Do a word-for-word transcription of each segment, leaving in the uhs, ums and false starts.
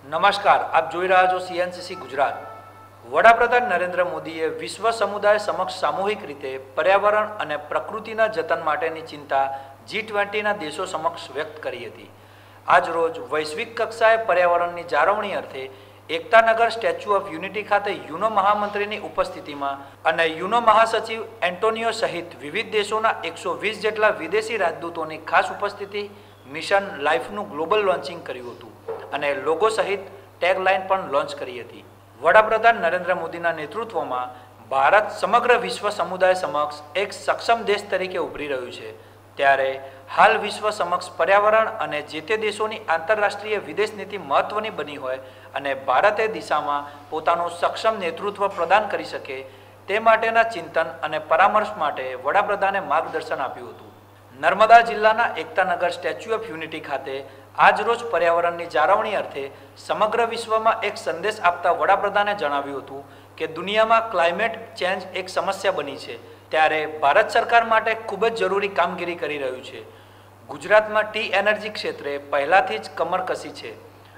નમસ્કાર, આપ જોઈ રહ્યા છો સીએનસીસી ગુજરાત। વડાપ્રધાન નરેન્દ્ર મોદીએ વિશ્વ સમુદાય સમક્ષ સામૂહિક રીતે પર્યાવરણ અને પ્રકૃતિના જતન માટેની ચિંતા જી ટ્વેન્ટીના દેશો સમક્ષ વ્યક્ત કરી હતી। આજ રોજ વૈશ્વિક કક્ષાએ પર્યાવરણની જાળવણી અર્થે એકતાનગર સ્ટેચ્યુ ઓફ યુનિટી ખાતે યુનો મહામંત્રીની ઉપસ્થિતિમાં અને યુનો મહાસચિવ એન્ટોનિયો સહિત વિવિધ દેશોના એકસો વીસ જેટલા વિદેશી રાજદૂતોની ખાસ ઉપસ્થિતિ મિશન લાઈફનું ગ્લોબલ લોન્ચિંગ કર્યું હતું અને લોગો સહિત ટેગલાઇન પણ લોન્ચ કરી હતી। વડાપ્રધાન નરેન્દ્ર મોદીના નેતૃત્વમાં ભારત સમગ્ર વિશ્વ સમુદાય સમક્ષ એક સક્ષમ દેશ તરીકે ઉભરી રહ્યું છે, ત્યારે હાલ વિશ્વ સમક્ષ પર્યાવરણ અને જે તે દેશોની આંતરરાષ્ટ્રીય વિદેશ નીતિ મહત્વની બની હોય અને ભારતે દિશામાં પોતાનું સક્ષમ નેતૃત્વ પ્રદાન કરી શકે તે માટેના ચિંતન અને પરામર્શ માટે વડાપ્રધાને માર્ગદર્શન આપ્યું હતું। નર્મદા જિલ્લાના એકતાનગર સ્ટેચ્યુ ઓફ યુનિટી ખાતે આજરોજ પર્યાવરણની જાળવણી અર્થે સમગ્ર વિશ્વમાં એક સંદેશ આપતા વડાપ્રધાને જણાવ્યું હતું કે દુનિયામાં ક્લાઇમેટ ચેન્જ એક સમસ્યા બની છે, ત્યારે ભારત સરકાર માટે ખૂબ જ જરૂરી કામગીરી કરી રહ્યું છે। ગુજરાતમાં ટી એનર્જી ક્ષેત્રે પહેલાથી જ કમર કસી છે।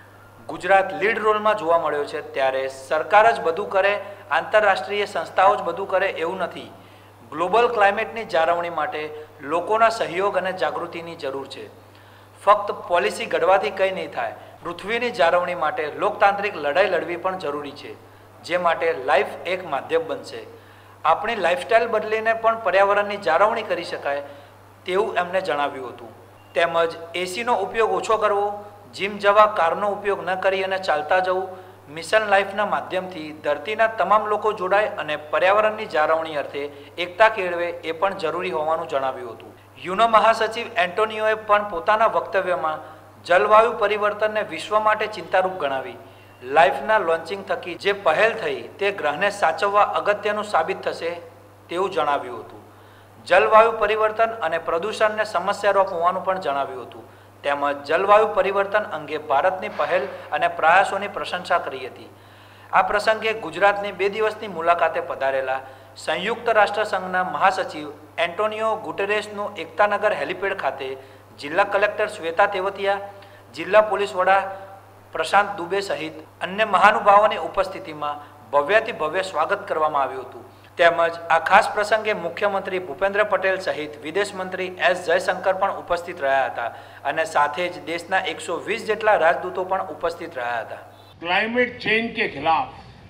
ગુજરાત લીડ રોલમાં જોવા મળ્યો છે, ત્યારે સરકાર જ બધું કરે, આંતરરાષ્ટ્રીય સંસ્થાઓ જ બધું કરે એવું નથી। ગ્લોબલ ક્લાઇમેટની જાળવણી માટે લોકોના સહયોગ અને જાગૃતિની જરૂર છે। ફક્ત પોલિસી ઘડવાથી કંઈ નહીં થાય, પૃથ્વીની જાળવણી માટે લોકતાંત્રિક લડાઈ લડવી પણ જરૂરી છે, જે માટે લાઈફ એક માધ્યમ બનશે। આપણી લાઈફસ્ટાઈલ બદલીને પણ પર્યાવરણની જાળવણી કરી શકાય તેવું એમને જણાવ્યું હતું। તેમજ એસીનો ઉપયોગ ઓછો કરવો, જીમ જવા કારનો ઉપયોગ ન કરી અને ચાલતા જવું, મિશન લાઈફના માધ્યમથી ધરતીના તમામ લોકો જોડાય અને પર્યાવરણની જાળવણી અર્થે એકતા કેળવે એ પણ જરૂરી હોવાનું જણાવ્યું હતું। યુનો મહાસચિવ એન્ટોનિયોએ પણ પોતાના વક્તવ્યમાં જલવાયુ પરિવર્તનને વિશ્વ માટે ચિંતારૂપ ગણાવી લાઈફના લોન્ચિંગ થકી જે પહેલ થઈ તે ગ્રહને સાચવવા અગત્યનું સાબિત થશે તેવું જણાવ્યું હતું। જલવાયુ પરિવર્તન અને પ્રદૂષણને સમસ્યારૂપ હોવાનું પણ જણાવ્યું હતું। તેમજ જલવાયુ પરિવર્તન અંગે ભારતની પહેલ અને પ્રયાસોની પ્રશંસા કરી હતી। આ પ્રસંગે ગુજરાતની બે દિવસની મુલાકાતે પધારેલા સંયુક્ત રાષ્ટ્ર સંઘના મહાસચિવ એન્ટોનિયો ગુટેરેસનું એકતાનગર હેલિપેડ ખાતે જિલ્લા કલેક્ટર શ્વેતા તેવતિયા, જિલ્લા પોલીસ વડા પ્રશાંત દુબે સહિત અન્ય મહાનુભાવોની ઉપસ્થિતિમાં ભવ્યાતિ ભવ્ય સ્વાગત કરવામાં આવ્યું હતું। તેમજ આ ખાસ પ્રસંગે મુખ્યમંત્રી ભૂપેન્દ્ર પટેલ સહિત વિદેશ મંત્રી એસ જયશંકર પણ ઉપસ્થિત રહ્યા હતા અને સાથે જ દેશના એકસો વીસ જેટલા રાજદૂતો પણ ઉપસ્થિત રહ્યા હતા। क्लाइमेट चेंज के खिलाफ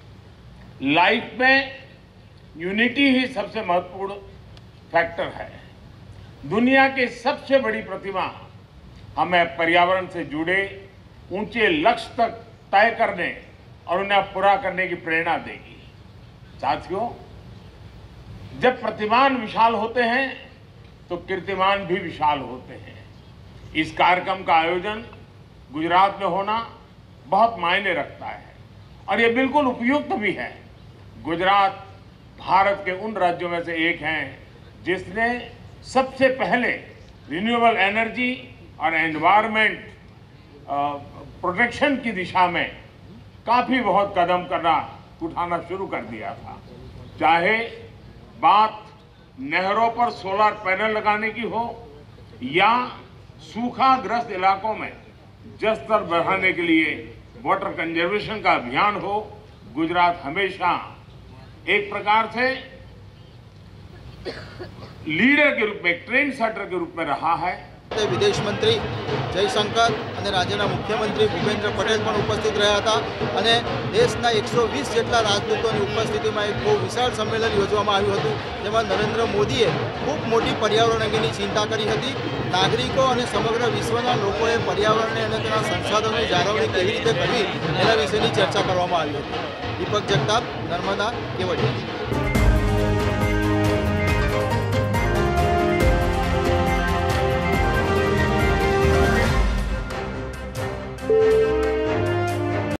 लाइफ में यूनिटी ही सबसे महत्वपूर्ण फैक्टर है। दुनिया की सबसे बड़ी प्रतिभा हमें पर्यावरण से जुड़े ऊंचे लक्ष्य तक तय करने और उन्हें पूरा करने की प्रेरणा देगी। साथियों, जब प्रतिमान विशाल होते हैं तो कीर्तिमान भी विशाल होते हैं। इस कार्यक्रम का आयोजन गुजरात में होना बहुत मायने रखता है और ये बिल्कुल उपयुक्त भी है। गुजरात भारत के उन राज्यों में से एक है जिसने सबसे पहले रिन्यूएबल एनर्जी और एनवायरनमेंट प्रोटेक्शन की दिशा में काफ़ी बहुत कदम करना उठाना शुरू कर दिया था। चाहे बात नहरों पर सोलर पैनल लगाने की हो या सूखाग्रस्त इलाकों में जल स्तर बढ़ाने के लिए वाटर कंजर्वेशन का अभियान हो, गुजरात हमेशा एक प्रकार से लीडर के रूप में, ट्रेंड सेटर के रूप में रहा है। विदेश मंत्री जयशंकर અને રાજ્યના મુખ્યમંત્રી ભૂપેન્દ્ર પટેલ પણ ઉપસ્થિત રહ્યા હતા અને દેશના એકસો વીસ જેટલા રાજદૂતોની ઉપસ્થિતિમાં એક બહુ વિશાળ સંમેલન યોજવામાં આવ્યું હતું, જેમાં નરેન્દ્ર મોદીએ ખૂબ મોટી પર્યાવરણ અંગેની ચિંતા કરી હતી। નાગરિકો અને સમગ્ર વિશ્વના લોકોએ પર્યાવરણને અને તેના સંસાધનોની જાળવણી કેવી રીતે કરવી એના વિશેની ચર્ચા કરવામાં આવી હતી। દીપક જગતાપ, નર્મદા, કેવડિયા।